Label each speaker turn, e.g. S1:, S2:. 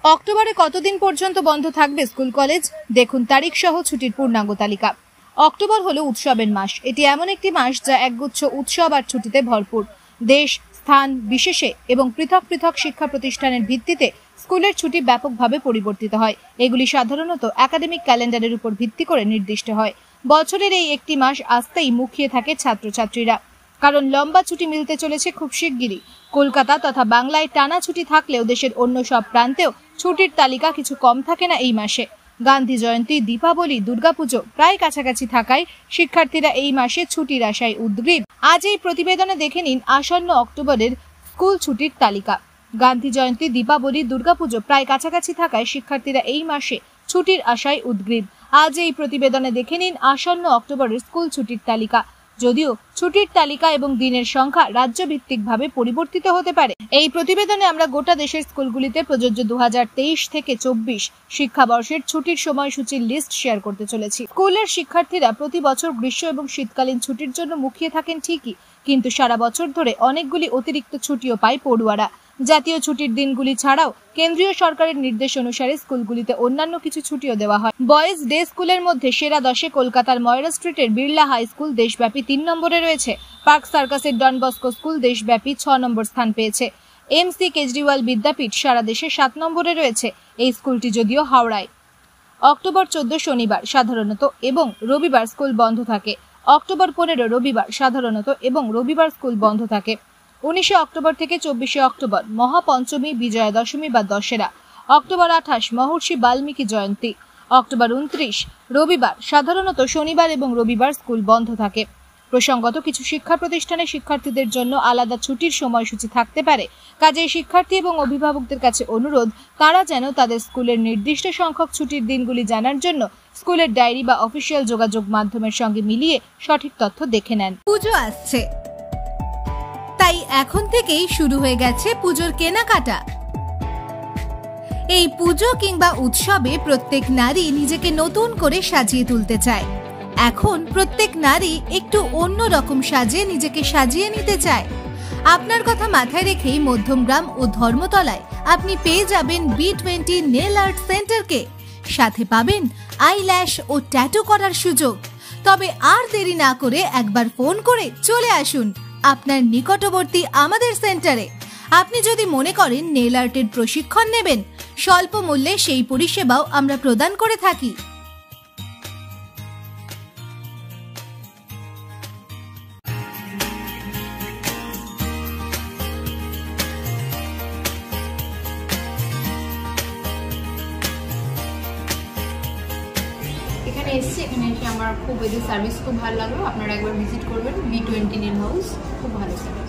S1: অক্টোবরে কতদিন পর্যন্ত বন্ধ থাকবে স্কুল কলেজ? দেখুন তারিখ সহ ছুটির পূর্ণাঙ্গ তালিকা। অক্টোবর হলো উৎসবের মাস। এটি এমন একটি মাস যা একগুচ্ছ উৎসব আর ছুটিতে ভরপুর। দেশ, স্থান বিশেষে এবং পৃথক পৃথক শিক্ষা প্রতিষ্ঠানের ভিত্তিতে স্কুলের ছুটি ব্যাপকভাবে পরিবর্তিত হয়। এগুলি সাধারণত একাডেমিক ক্যালেন্ডারের উপর ভিত্তি করে নির্দিষ্ট হয়। বছরের এই একটি মাস আসতেই মুখিয়ে থাকে ছাত্রছাত্রীরা, কারণ লম্বা ছুটি মিলতে চলেছে খুব শিগগিরই। কলকাতা তথা বাংলায় টানা ছুটি থাকলেও দেশের অন্য সব প্রান্তেও ছুটির তালিকা কিছু কম থাকে না এই মাসে। গান্ধী জয়ন্তী, দীপাবলি, দুর্গাপুজো প্রায় কাছাকাছি থাকায় শিক্ষার্থীরা এই মাসে ছুটির আশায় উদ্গ্রীব। আজ এই প্রতিবেদনে দেখে নিন আসন্ন অক্টোবরের স্কুল ছুটির তালিকা। গান্ধী জয়ন্তী, দীপাবলি, দুর্গাপুজো প্রায় কাছাকাছি থাকায় শিক্ষার্থীরা এই মাসে ছুটির আশায় উদ্গ্রীব। আজ এই প্রতিবেদনে দেখে নিন আসন্ন অক্টোবরের স্কুল ছুটির তালিকা। যদিও ছুটির তালিকা এবং দিনের সংখ্যা রাজ্যভিত্তিকভাবে পরিবর্তিত হতে পারে। এই প্রতিবেদনে আমরা গোটা দেশের স্কুলগুলিতে প্রযোজ্য 2023 থেকে 24 শিক্ষাবর্ষের ছুটির সময়সূচির লিস্ট শেয়ার করতে চলেছি। স্কুলের শিক্ষার্থীরা প্রতি বছর গ্রীষ্ম এবং শীতকালীন ছুটির জন্য মুখিয়ে থাকেন ঠিকই, কিন্তু সারা বছর ধরে অনেকগুলি অতিরিক্ত ছুটিও পায় পড়ুয়ারা। জাতীয় ছুটির দিনগুলি ছাড়াও কেন্দ্রীয় সরকারের নির্দেশ অনুসারে স্কুলগুলিতে অন্যান্য কিছু ছুটিও দেওয়া হয়। বয়েজ ডে স্কুলের মধ্যে সেরা 10-এ কলকাতার ময়রা স্ট্রিটের বিড়লা হাই স্কুল দেশব্যাপী 3 নম্বরে রয়েছে। পার্ক সার্কাসের ডন বস্কো স্কুল দেশব্যাপী 6 নম্বর স্থান পেয়েছে। এমসি কেজরিওয়াল বিদ্যাপীঠ সারা দেশে 7 নম্বরে রয়েছে। এই স্কুলটি যদিও হাওড়ায়। অক্টোবর 14 শনিবার সাধারণত এবং রবিবার স্কুল বন্ধ থাকে। অক্টোবর 15 রবিবার সাধারণত এবং রবিবার স্কুল বন্ধ থাকে। 19 অক্টোবর থেকে 24 অক্টোবর মহাপঞ্চমী, বিজয়া দশমী বা দশেরা। অক্টোবর 28 মহর্ষি বাল্মীকি জয়ন্তী। অক্টোবর 29 রবিবার সাধারণত শনিবার এবং রবিবার স্কুল বন্ধ থাকে। প্রসঙ্গত কিছু শিক্ষা প্রতিষ্ঠানে শিক্ষার্থীদের জন্য আলাদা ছুটির সময়সূচি থাকতে পারে। কাজেই শিক্ষার্থী এবং অভিভাবকদের কাছে অনুরোধ, তারা যেন তাদের স্কুলের নির্দিষ্ট সংখ্যক ছুটির দিনগুলি জানার জন্য স্কুলের ডায়েরি বা অফিসিয়াল যোগাযোগ মাধ্যমের সঙ্গে মিলিয়ে সঠিক তথ্য দেখে নেন।
S2: পুজো আসছে, তাই এখন থেকেই শুরু হয়ে গেছে পুজোর কেনাকাটা। এই পুজো কিংবা উৎসবে প্রত্যেক নারী নিজেকে নতুন করে সাজিয়ে তুলতে চায়। এখন প্রত্যেক নারী একটু অন্য রকম সাজে নিজেকে সাজিয়ে নিতে চায়। আপনার কথা মাথায় রেখেই মধ্যমগ্রাম ও ধর্মতলায় আপনি পেয়ে যাবেন B20 নেল আর্ট সেন্টারকে। সাথে পাবেন আইল্যাশ ও ট্যাটু করার সুযোগ। তবে আর দেরি না করে একবার ফোন করে চলে আসুন আপনার নিকটবর্তী আমাদের সেন্টারে। আপনি যদি মনে করেন নেল আর্টের প্রশিক্ষণ নেবেন, স্বল্প মূল্যে সেই পরিষেবাও আমরা প্রদান করে থাকি।
S3: এখানে এসে আমার খুব এদের সার্ভিস খুব ভালো লাগলো। আপনারা একবার ভিজিট করবেন B20 নেল হাউস, খুব ভালো স্যার।